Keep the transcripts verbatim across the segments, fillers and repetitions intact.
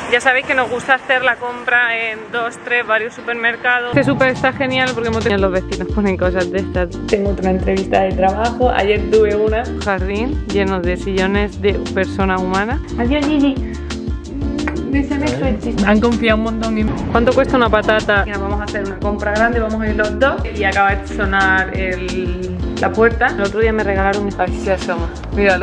Ya sabéis que nos gusta hacer la compra en dos, tres, varios supermercados. Este súper está genial porque hemos tenido los vecinos ponen cosas de estas. Tengo otra entrevista de trabajo. Ayer tuve una. Jardín lleno de sillones de persona humana. Adiós, Gigi. Han confiado un montón en mí. ¿Cuánto cuesta una patata? Vamos a hacer una compra grande, vamos a ir los dos. Y acaba de sonar el, la puerta. El otro día me regalaron esta. Aquí se asoma. Míralo.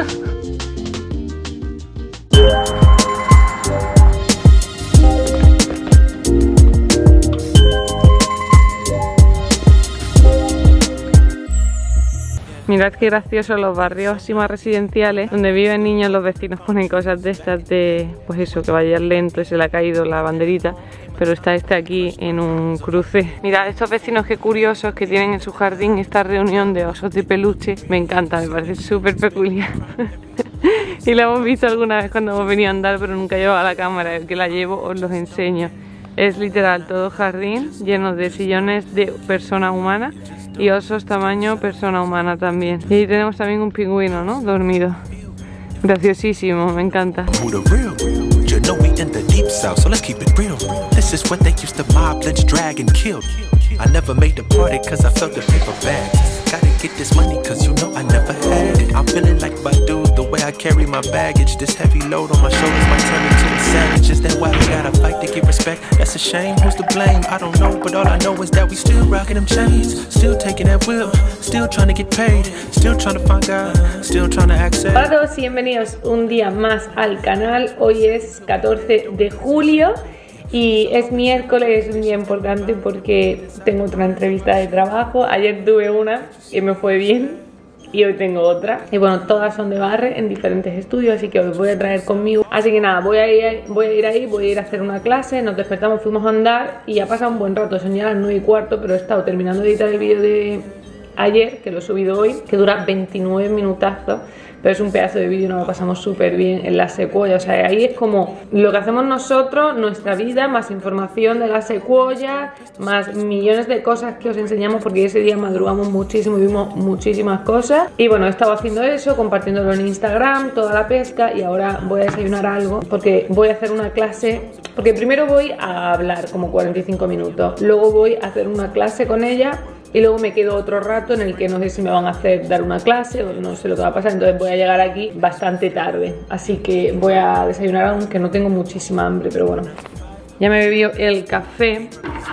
Mirad qué gracioso los barrios así más residenciales donde viven niños, los vecinos ponen cosas de estas de, pues eso, que vaya lento y se le ha caído la banderita, pero está este aquí en un cruce. Mirad estos vecinos qué curiosos que tienen en su jardín esta reunión de osos de peluche, me encanta, me parece súper peculiar. Y la hemos visto alguna vez cuando hemos venido a andar, pero nunca llevaba la cámara, el que la llevo os los enseño. Es literal todo jardín lleno de sillones de persona humana y osos tamaño persona humana también. Y ahí tenemos también un pingüino, ¿no? Dormido. Graciosísimo, me encanta. Gotta get this money cause you know I never had it. I'm feeling like Badu, the way I carry my baggage. This heavy load on my shoulders might turn me to a savage. Is that why we gotta fight to get respect? That's a shame, who's to blame? I don't know, but all I know is that we still rocking them chains. Still taking that whip, still trying to get paid. Still trying to find God, still trying to access. Hola a todos y bienvenidos un día más al canal. Hoy es catorce de julio. Y es miércoles, es un día importante porque tengo otra entrevista de trabajo. Ayer tuve una y me fue bien y hoy tengo otra. Y bueno, todas son de barre en diferentes estudios, así que os voy a traer conmigo. Así que nada, voy a ir, voy a ir ahí, voy a ir a hacer una clase. Nos despertamos, fuimos a andar y ha pasado un buen rato. Son ya las nueve y cuarto, pero he estado terminando de editar el vídeo de ayer, que lo he subido hoy, que dura veintinueve minutazos. Pero es un pedazo de vídeo, nos lo pasamos súper bien en la secuoya. O sea, ahí es como lo que hacemos nosotros, nuestra vida, más información de la secuoya, más millones de cosas que os enseñamos, porque ese día madrugamos muchísimo y vimos muchísimas cosas. Y bueno, he estado haciendo eso, compartiéndolo en Instagram, toda la pesca, y ahora voy a desayunar algo, porque voy a hacer una clase, porque primero voy a hablar como cuarenta y cinco minutos, luego voy a hacer una clase con ella, y luego me quedo otro rato en el que no sé si me van a hacer dar una clase o no sé lo que va a pasar, entonces voy a llegar aquí bastante tarde, así que voy a desayunar aunque no tengo muchísima hambre, pero bueno. Ya me bebió el café.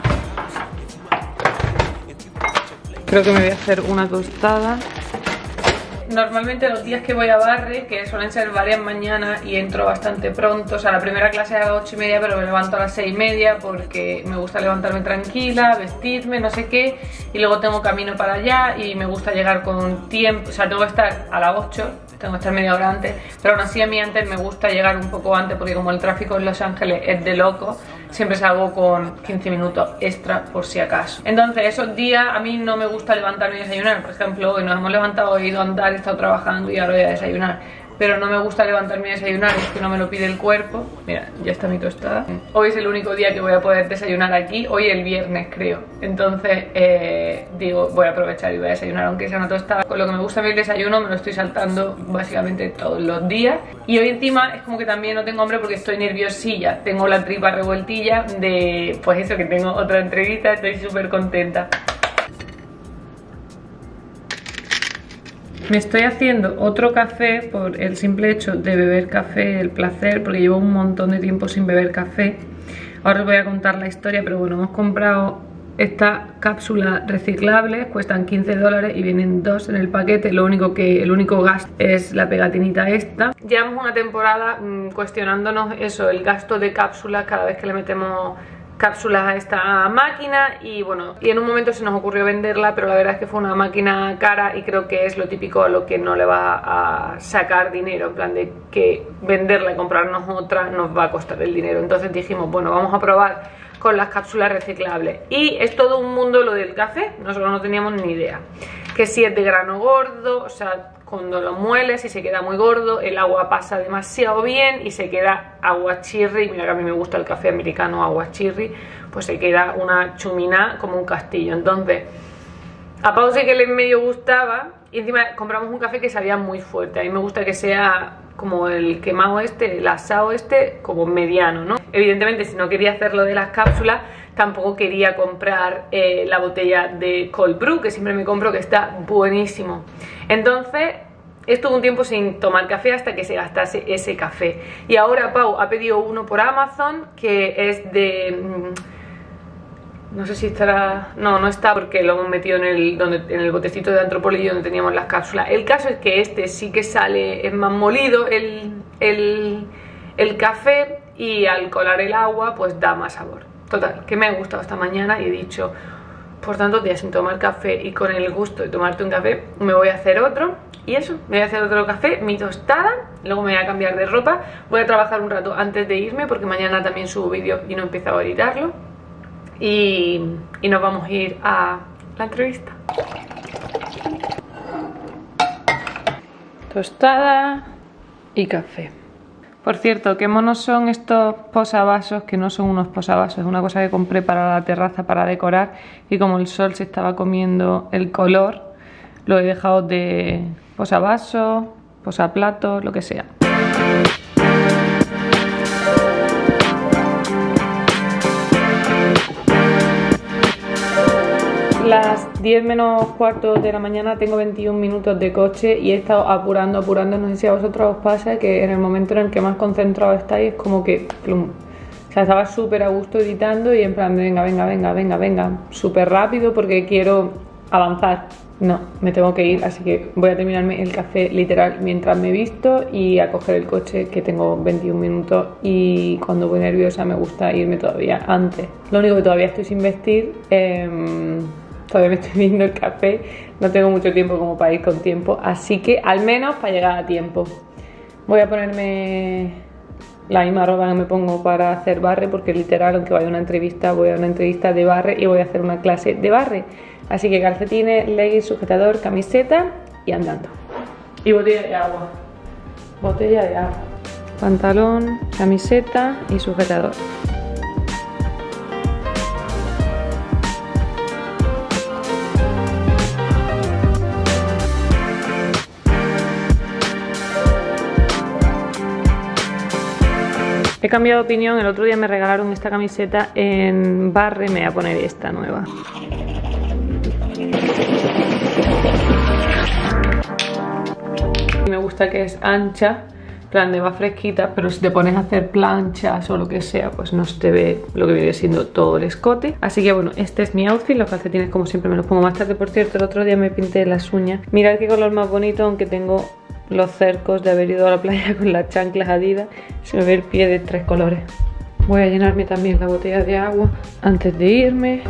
Creo que me voy a hacer una tostada. Normalmente los días que voy a barre, que suelen ser varias mañanas y entro bastante pronto, o sea, la primera clase es a las ocho y media, pero me levanto a las seis y media porque me gusta levantarme tranquila, vestirme, no sé qué, y luego tengo camino para allá y me gusta llegar con tiempo, o sea, tengo que estar a las ocho, tengo que estar media hora antes, pero aún así a mí antes me gusta llegar un poco antes porque como el tráfico en Los Ángeles es de loco, siempre salgo con quince minutos extra por si acaso. Entonces esos días a mí no me gusta levantarme y desayunar. Por ejemplo, hoy nos hemos levantado, he ido a andar, he estado trabajando y ahora voy a desayunar, pero no me gusta levantarme y desayunar, es que no me lo pide el cuerpo. Mira, ya está mi tostada. Hoy es el único día que voy a poder desayunar aquí, hoy el viernes creo. Entonces eh, digo, voy a aprovechar y voy a desayunar aunque sea una tostada. Con lo que me gusta a mí el desayuno me lo estoy saltando básicamente todos los días. Y hoy encima es como que también no tengo hambre porque estoy nerviosilla, tengo la tripa revueltilla de, pues eso, que tengo otra entrevista, estoy súper contenta. Me estoy haciendo otro café por el simple hecho de beber café, el placer, porque llevo un montón de tiempo sin beber café. Ahora os voy a contar la historia, pero bueno, hemos comprado estas cápsulas reciclables, cuestan quince dólares y vienen dos en el paquete. Lo único que, el único gasto es la pegatinita esta. Llevamos una temporada mmm, cuestionándonos eso, el gasto de cápsulas cada vez que le metemos cápsulas a esta máquina y bueno, y en un momento se nos ocurrió venderla, pero la verdad es que fue una máquina cara y creo que es lo típico a lo que no le va a sacar dinero, en plan de que venderla y comprarnos otra nos va a costar el dinero. Entonces dijimos, bueno, vamos a probar con las cápsulas reciclables. Y es todo un mundo lo del café, nosotros no teníamos ni idea. Que si es de grano gordo, o sea, cuando lo mueles y se queda muy gordo, el agua pasa demasiado bien y se queda agua chirri. Mira que a mí me gusta el café americano agua chirri, pues se queda una chumina como un castillo. Entonces, a Pau sí que le medio gustaba y encima compramos un café que sabía muy fuerte. A mí me gusta que sea como el quemado este, el asado este, como mediano, ¿no? Evidentemente, si no quería hacerlo de las cápsulas, tampoco quería comprar eh, la botella de cold brew, que siempre me compro, que está buenísimo. Entonces estuve un tiempo sin tomar café hasta que se gastase ese café. Y ahora Pau ha pedido uno por Amazon, que es de... no sé si estará... no, no está porque lo hemos metido en el, donde, en el botecito de Antropología donde teníamos las cápsulas. El caso es que este sí que sale, es más molido el, el, el café, y al colar el agua pues da más sabor. Total, que me ha gustado esta mañana y he dicho, por tantos días sin tomar café y con el gusto de tomarte un café, me voy a hacer otro. Y eso, me voy a hacer otro café, mi tostada, luego me voy a cambiar de ropa, voy a trabajar un rato antes de irme porque mañana también subo vídeo y no he empezado a editarlo. Y, y nos vamos a ir a la entrevista. Tostada y café. Por cierto, qué monos son estos posavasos, que no son unos posavasos, es una cosa que compré para la terraza para decorar, y como el sol se estaba comiendo el color, lo he dejado de posavasos, posaplatos, lo que sea. Las diez menos cuarto de la mañana, tengo veintiún minutos de coche y he estado apurando, apurando. No sé si a vosotros os pasa que en el momento en el que más concentrado estáis es como que plum. O sea, estaba súper a gusto editando y en plan, venga, venga, venga, venga, venga, súper rápido porque quiero avanzar. No, me tengo que ir, así que voy a terminarme el café literal mientras me visto y a coger el coche, que tengo veintiún minutos, y cuando voy nerviosa me gusta irme todavía antes. Lo único que todavía estoy sin vestir, eh, todavía me estoy viendo el café, no tengo mucho tiempo como para ir con tiempo, así que al menos para llegar a tiempo. Voy a ponerme la misma ropa que me pongo para hacer barre, porque literal, aunque vaya a una entrevista, voy a una entrevista de barre y voy a hacer una clase de barre. Así que calcetines, leggings, sujetador, camiseta y andando. Y botella de agua. Botella de agua. Pantalón, camiseta y sujetador. He cambiado de opinión, el otro día me regalaron esta camiseta en barre, me voy a poner esta nueva. Me gusta que es ancha, plan de va fresquita, pero si te pones a hacer planchas o lo que sea, pues no se te ve lo que viene siendo todo el escote. Así que bueno, este es mi outfit, los calcetines como siempre me los pongo más tarde. Por cierto, el otro día me pinté las uñas. Mirad qué color más bonito, aunque tengo los cercos de haber ido a la playa con las chanclas Adidas. Se me ve el pie de tres colores. Voy a llenarme también la botella de agua antes de irme.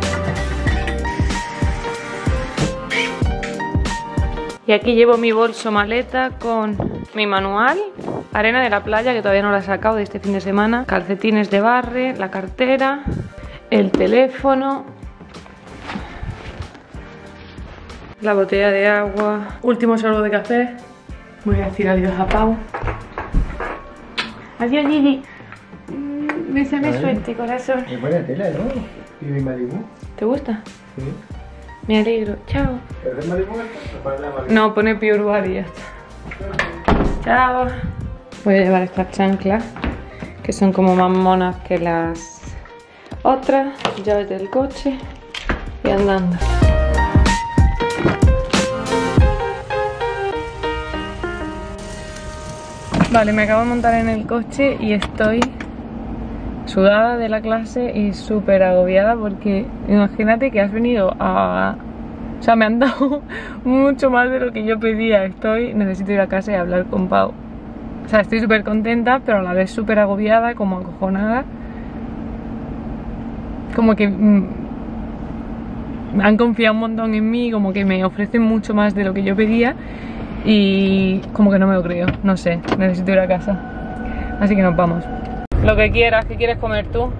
Y aquí llevo mi bolso maleta con mi manual, arena de la playa que todavía no la he sacado de este fin de semana, calcetines de barre, la cartera, el teléfono, la botella de agua, último sorbo de café. Voy a decir adiós a Pau. Adiós, Gigi. Mm, Bésame suerte, corazón. Es buena tela, ¿no? ¿Y mi Malibu? ¿Te gusta? Sí. Me alegro. Chao. ¿Es de Malibu o para la Malibu? No, pone Pure Body y ya está. Chao. Voy a llevar estas chanclas, que son como más monas que las otras. Llaves del coche y andando. Vale, me acabo de montar en el coche y estoy sudada de la clase y súper agobiada porque imagínate que has venido a... O sea, me han dado mucho más de lo que yo pedía. Estoy... Necesito ir a casa y hablar con Pau. O sea, estoy súper contenta, pero a la vez súper agobiada, como acojonada. Como que... Mmm, han confiado un montón en mí, como que me ofrecen mucho más de lo que yo pedía. Y como que no me lo creo, no sé, necesito ir a casa. Así que nos vamos. Lo que quieras, ¿qué quieres comer tú?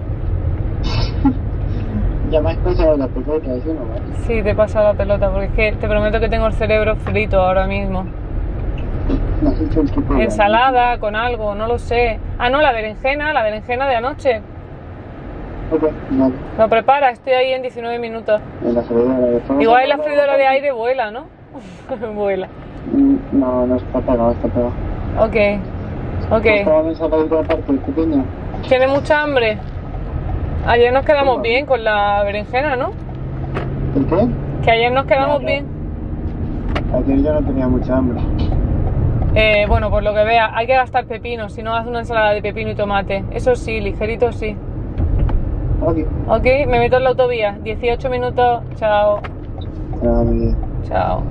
Ya me has pasado la pelota, eso no vale. Sí, te he pasado la pelota, porque es que te prometo que tengo el cerebro frito ahora mismo. ¿No has hecho el tipo de ensalada con algo, no lo sé. Ah, no, la berenjena, la berenjena de anoche. Ok, vale. Lo prepara, estoy ahí en diecinueve minutos. En la freidora de fuego. Igual la freidora de aire vuela, ¿no? Vuela. No, no está pegado, está pegado. Ok, ok. Vamos a ver otra parte pequeña. ¿Tiene mucha hambre? Ayer nos quedamos bien con la berenjena, ¿no? ¿El qué? Que ayer nos quedamos No, no. bien. Ayer yo no tenía mucha hambre. Eh, bueno, por lo que vea, hay que gastar pepino, si no haz una ensalada de pepino y tomate. Eso sí, ligerito sí. Ok. Ok, me meto en la autovía. dieciocho minutos, chao. Ah, muy bien. Chao.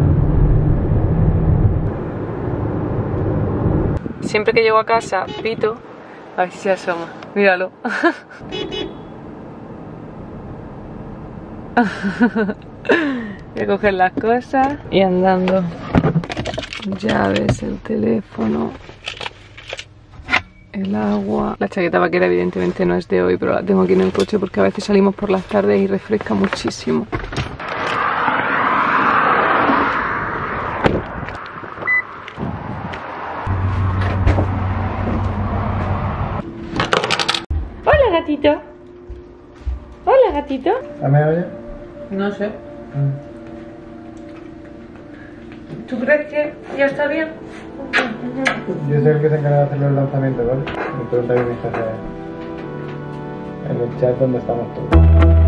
Siempre que llego a casa, pito. A ver si se asoma. Míralo. Voy a coger las cosas y andando. Llaves, el teléfono, el agua. La chaqueta vaquera evidentemente no es de hoy, pero la tengo aquí en el coche porque a veces salimos por las tardes y refresca muchísimo. Hola, gatito. Hola, gatito. ¿Me oye? No sé. ¿Tú crees que ya está bien? Yo soy el que se encarga de hacer los lanzamientos, ¿vale? Me pregunta que mi jefe en el chat donde estamos todos.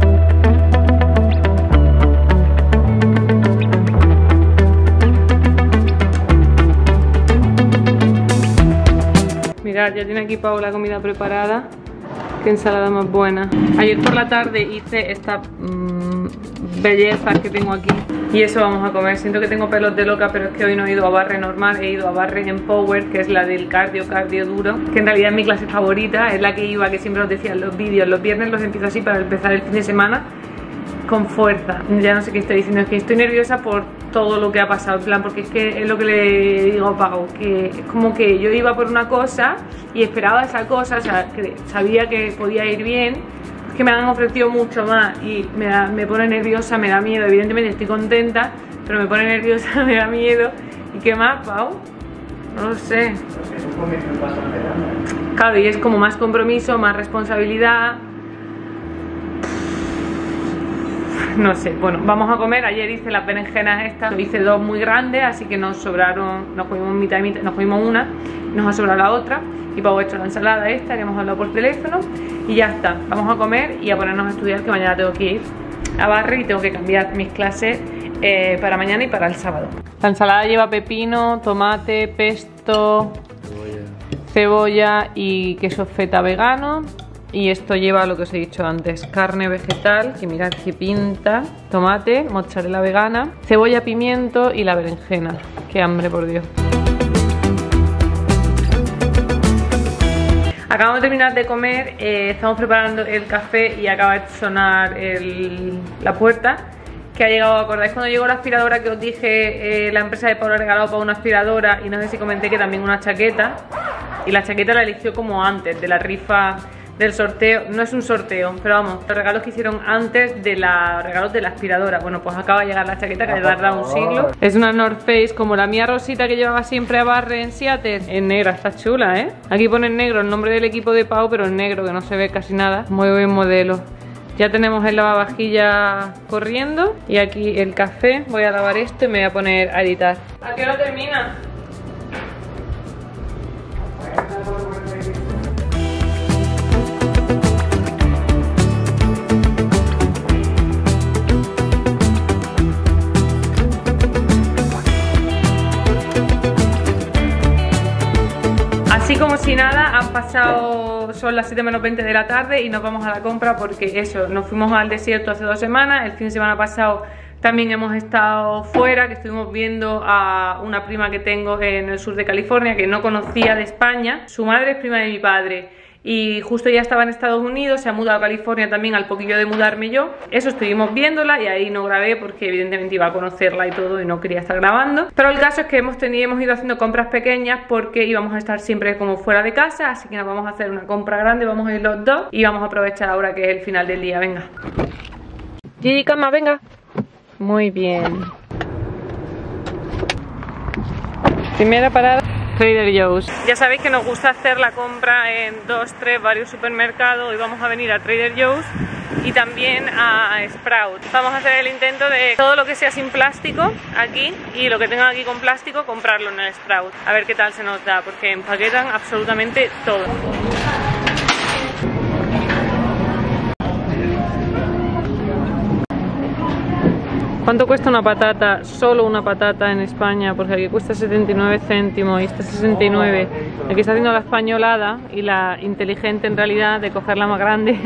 Mirad, ya tiene aquí Pau la comida preparada. Qué ensalada más buena. Ayer por la tarde hice esta mmm, belleza que tengo aquí. Y eso vamos a comer. Siento que tengo pelos de loca, pero es que hoy no he ido a barre normal. He ido a barre en Power, que es la del cardio, cardio duro. Que en realidad es mi clase favorita. Es la que iba, que siempre os decía en los vídeos. Los viernes los empiezo así para empezar el fin de semana con fuerza. Ya no sé qué estoy diciendo. Es que estoy nerviosa por todo lo que ha pasado. En plan, porque es que es lo que le digo a Pau. Que es como que yo iba por una cosa y esperaba esa cosa. O sea, que sabía que podía ir bien. Que me han ofrecido mucho más y me, da, me pone nerviosa, me da miedo. Evidentemente estoy contenta, pero me pone nerviosa, me da miedo. ¿Y qué más, Pau? No lo sé. Claro, y es como más compromiso, más responsabilidad. No sé, bueno, vamos a comer. Ayer hice las berenjenas estas, hice dos muy grandes, así que nos sobraron, nos comimos mitad y mitad, nos comimos una, nos ha sobrado la otra. Y Pau ha hecho la ensalada esta que hemos hablado por teléfono. Y ya está, vamos a comer y a ponernos a estudiar, que mañana tengo que ir a barre y tengo que cambiar mis clases eh, para mañana y para el sábado. La ensalada lleva pepino, tomate, pesto, cebolla, cebolla y queso feta vegano. Y esto lleva lo que os he dicho antes, carne vegetal, que mirad que pinta, tomate, mozzarella vegana, cebolla, pimiento y la berenjena. Qué hambre, por Dios. Acabamos de terminar de comer, eh, estamos preparando el café y acaba de sonar el, la puerta que ha llegado. ¿Acordáis cuando llegó la aspiradora que os dije? Eh, la empresa de Pablo ha regalado para una aspiradora y no sé si comenté que también una chaqueta. Y la chaqueta la eligió como antes de la rifa del sorteo. No es un sorteo, pero vamos, los regalos que hicieron antes de los regalos de la aspiradora. Bueno, pues acaba de llegar la chaqueta, que ha tardado un siglo. Es una North Face como la mía rosita que llevaba siempre a barre en Seattle. En negra, está chula, ¿eh? Aquí pone en negro el nombre del equipo de Pau, pero en negro, que no se ve casi nada. Muy buen modelo. Ya tenemos el lavavajillas corriendo. Y aquí el café. Voy a lavar esto y me voy a poner a editar. ¿A qué hora termina? Así como si nada, han pasado, son las siete menos veinte de la tarde y nos vamos a la compra porque eso, nos fuimos al desierto hace dos semanas, el fin de semana pasado también hemos estado fuera, que estuvimos viendo a una prima que tengo en el sur de California que no conocía de España. Su madre es prima de mi padre y justo ya estaba en Estados Unidos, se ha mudado a California también al poquillo de mudarme yo. Eso estuvimos viéndola y ahí no grabé porque evidentemente iba a conocerla y todo y no quería estar grabando. Pero el caso es que hemos tenido, hemos ido haciendo compras pequeñas porque íbamos a estar siempre como fuera de casa, así que nos vamos a hacer una compra grande, vamos a ir los dos y vamos a aprovechar ahora que es el final del día. Venga. Gigi, cama, venga. Muy bien. Primera parada, Trader Joe's. Ya sabéis que nos gusta hacer la compra en dos, tres, varios supermercados. Hoy vamos a venir a Trader Joe's y también a Sprout. Vamos a hacer el intento de todo lo que sea sin plástico aquí y lo que tengan aquí con plástico comprarlo en el Sprout. A ver qué tal se nos da, porque empaquetan absolutamente todo. ¿Cuánto cuesta una patata? Solo una patata en España, porque aquí cuesta setenta y nueve céntimos y está sesenta y nueve. Aquí está haciendo la españolada y la inteligente en realidad de cogerla más grande.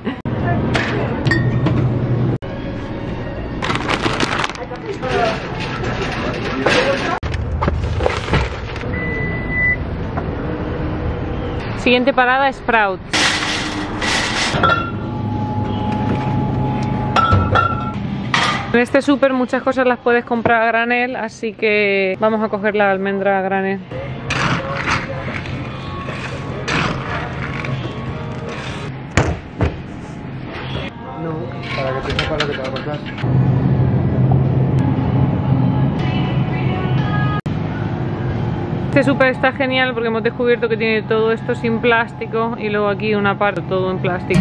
Siguiente parada, Sprout. En este súper muchas cosas las puedes comprar a granel, así que vamos a coger la almendra a granel. No, para que te sepa lo que te va a pasar. Este súper está genial porque hemos descubierto que tiene todo esto sin plástico y luego aquí una parte todo en plástico.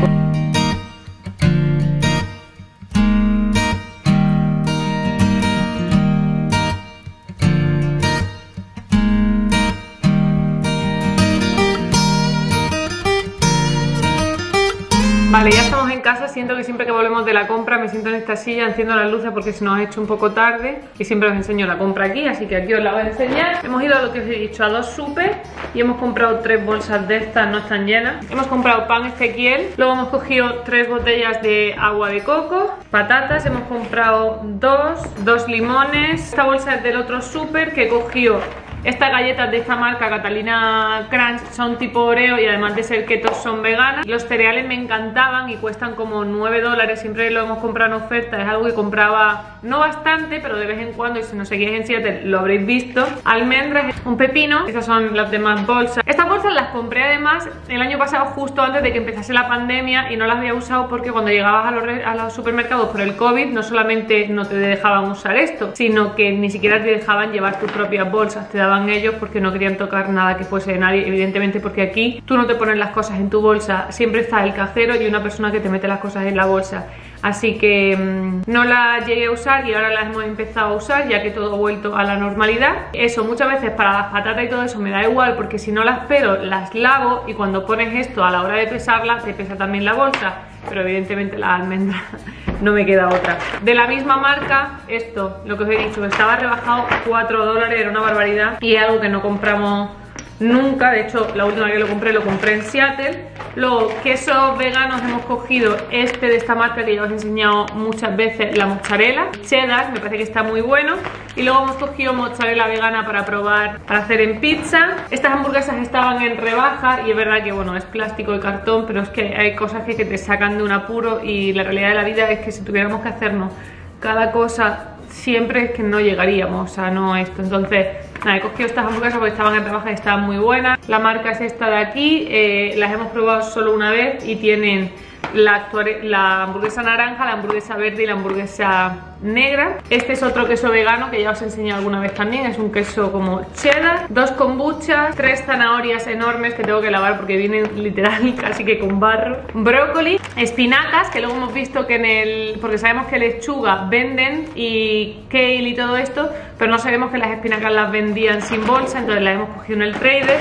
Vale, ya estamos en casa. Siento que siempre que volvemos de la compra me siento en esta silla, enciendo las luces porque se nos ha hecho un poco tarde y siempre os enseño la compra aquí, así que aquí os la voy a enseñar. Hemos ido a lo que os he dicho, a dos súper y hemos comprado tres bolsas de estas, no están llenas. Hemos comprado pan Ezequiel, luego hemos cogido tres botellas de agua de coco, patatas, hemos comprado dos, dos limones. Esta bolsa es del otro súper que he cogido. Estas galletas de esta marca, Catalina Crunch, son tipo Oreo y además de ser keto son veganas. Los cereales me encantaban y cuestan como nueve dólares, siempre lo hemos comprado en oferta, es algo que compraba no bastante, pero de vez en cuando, y si nos seguís en Seattle lo habréis visto. Almendras, un pepino, estas son las demás bolsas. Estas bolsas las compré además el año pasado justo antes de que empezase la pandemia y no las había usado porque cuando llegabas a los, a los supermercados por el COVID no solamente no te dejaban usar esto, sino que ni siquiera te dejaban llevar tus propias bolsas, te daban ellos porque no querían tocar nada que fuese de nadie, evidentemente, porque aquí tú no te pones las cosas en tu bolsa, siempre está el cajero y una persona que te mete las cosas en la bolsa. Así que mmm, no las llegué a usar y ahora las hemos empezado a usar ya que todo ha vuelto a la normalidad. Eso muchas veces para las patatas y todo eso me da igual porque si no las pelo las lavo y cuando pones esto a la hora de pesarla te pesa también la bolsa, pero evidentemente la almendra no me queda otra. De la misma marca, esto, lo que os he dicho, estaba rebajado cuatro dólares, era una barbaridad y es algo que no compramos nunca. De hecho, la última que lo compré, lo compré en Seattle. Luego, quesos veganos, hemos cogido este de esta marca que ya os he enseñado muchas veces, la mozzarella cheddar, me parece que está muy bueno. Y luego hemos cogido mozzarella vegana para probar, para hacer en pizza. Estas hamburguesas estaban en rebaja y es verdad que, bueno, es plástico y cartón, pero es que hay cosas que, que te sacan de un apuro y la realidad de la vida es que si tuviéramos que hacernos cada cosa siempre es que no llegaríamos, o sea, no esto. Entonces, nada, he cogido estas hamburguesas porque estaban en rebaja y estaban muy buenas. La marca es esta de aquí, eh, las hemos probado solo una vez y tienen la, la hamburguesa naranja, la hamburguesa verde y la hamburguesa negra. Este es otro queso vegano que ya os he enseñado alguna vez también, es un queso como cheddar. Dos kombuchas, tres zanahorias enormes que tengo que lavar porque vienen literal casi que con barro. Brócoli, espinacas, que luego hemos visto que en el... porque sabemos que lechuga venden y kale y todo esto, pero no sabemos que las espinacas las vendían sin bolsa, entonces las hemos cogido en el trader.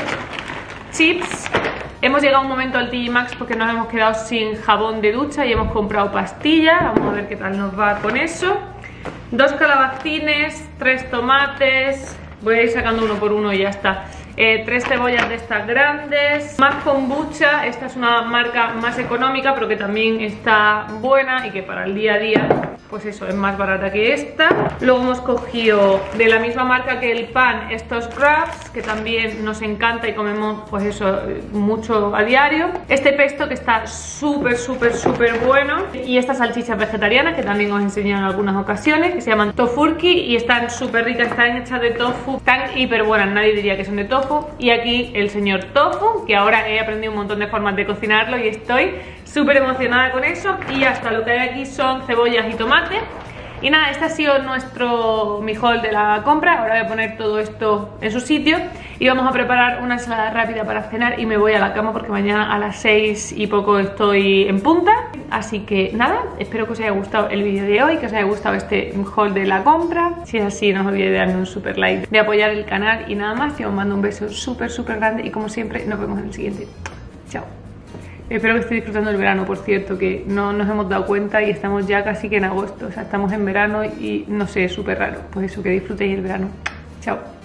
Chips. Hemos llegado un momento al T J Maxx porque nos hemos quedado sin jabón de ducha y hemos comprado pastillas. Vamos a ver qué tal nos va con eso. Dos calabacines, tres tomates. Voy a ir sacando uno por uno y ya está. Eh, tres cebollas de estas grandes. Más kombucha. Esta es una marca más económica pero que también está buena y que para el día a día, pues eso, es más barata que esta. Luego hemos cogido de la misma marca que el pan estos wraps que también nos encanta y comemos pues eso mucho a diario. Este pesto que está súper súper súper bueno y estas salchichas vegetarianas que también os he enseñado en algunas ocasiones que se llaman tofurky y están súper ricas, están hechas de tofu, están hiper buenas, nadie diría que son de tofu. Y aquí el señor tofu, que ahora he aprendido un montón de formas de cocinarlo y estoy súper emocionada con eso. Y hasta lo que hay aquí son cebollas y tomates. Y nada, este ha sido nuestro mi haul de la compra. Ahora voy a poner todo esto en su sitio y vamos a preparar una ensalada rápida para cenar y me voy a la cama porque mañana a las seis y poco estoy en punta. Así que nada, espero que os haya gustado el vídeo de hoy, que os haya gustado este haul de la compra. Si es así, no os olvidéis de darme un super like, de apoyar el canal y nada más. Yo os mando un beso súper súper grande y como siempre nos vemos en el siguiente. Chao. Espero que estéis disfrutando el verano, por cierto, que no nos hemos dado cuenta y estamos ya casi que en agosto. O sea, estamos en verano y no sé, es súper raro. Pues eso, que disfrutéis el verano. Chao.